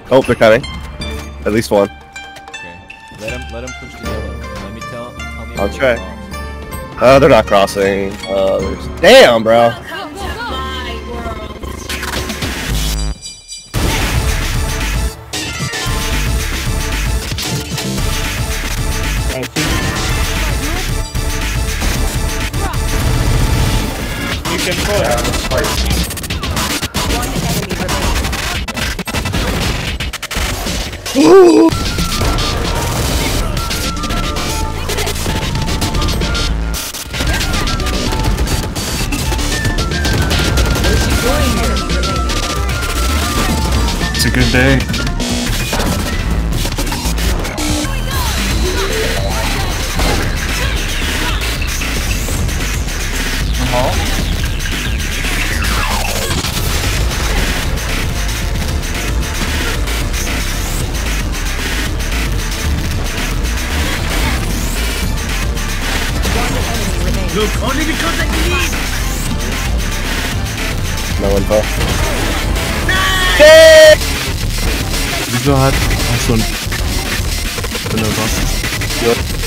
Oh, they're coming. At least one. Okay. Let him push the yellow. Let me tell me. I'll when try. they cross. They're not crossing. Damn, bro. Welcome to my world. You can pull. One enemy remaining. It's a good day. Look, only because I believe. No info. Wieso hat... Achso, ein... Bin da was? Good.